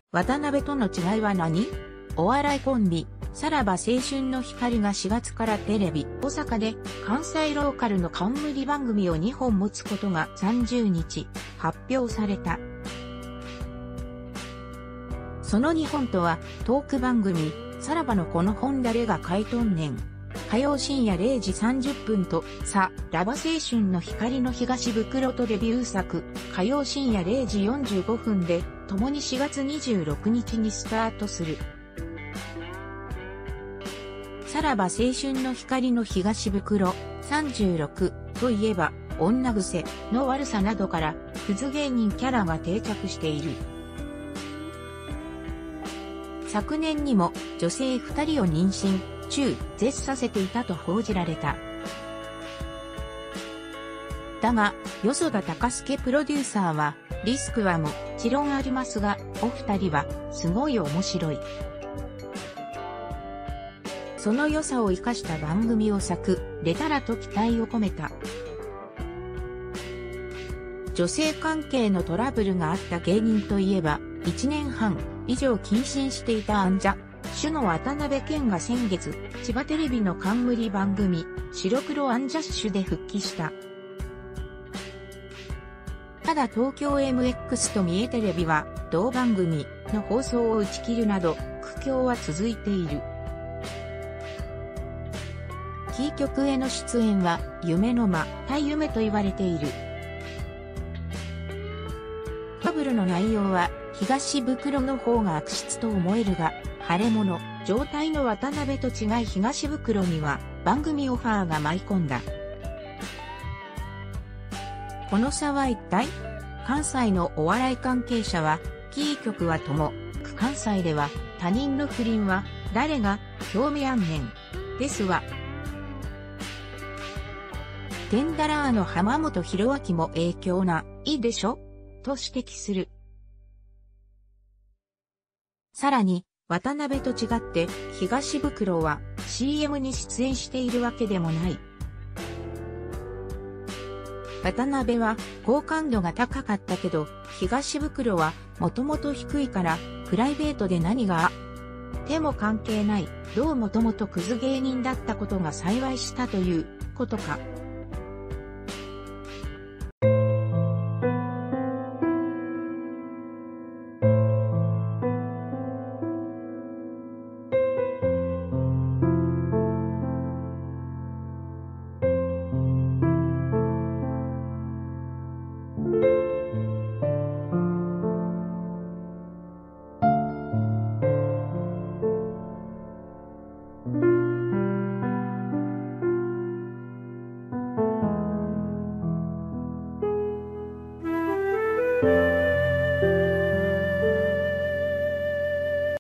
渡辺との違いは何？お笑いコンビ、さらば青春の光が4月からテレビ、大阪で関西ローカルの冠番組を2本持つことが30日発表された。その2本とはトーク番組、さらばのこの本誰が書いとんねん。火曜深夜0時30分と、さらば青春の光の東袋とデビュー作、火曜深夜0時45分で、共に4月26日にスタートする。さらば青春の光の東袋36といえば、女癖の悪さなどから、クズ芸人キャラが定着している。昨年にも女性2人を妊娠、中絶させていたと報じられた。だが、よそだ高助プロデューサーは、リスクはもちろんありますが、お二人はすごい面白い。その良さを生かした番組を作れたらと期待を込めた。女性関係のトラブルがあった芸人といえば、1年半以上謹慎していたアンジャッシュの渡辺謙が先月、千葉テレビの冠番組、白黒アンジャッシュで復帰した。ただ東京 MX と三重テレビは、同番組の放送を打ち切るなど、苦境は続いている。キー局への出演は、夢のまた夢と言われている。トラブルの内容は、東袋の方が悪質と思えるが、腫れ物状態の渡辺と違い東袋には番組オファーが舞い込んだ。この差は一体？関西のお笑い関係者は、キー局はとも、関西では他人の不倫は誰が興味あんねん。ですわ。テンダラーの浜本博明も影響ないでしょ？と指摘する。さらに、渡辺と違って、東袋は CM に出演しているわけでもない。渡辺は好感度が高かったけど、東袋はもともと低いから、プライベートで何があっても関係ない。どうもともとクズ芸人だったことが幸いしたということか。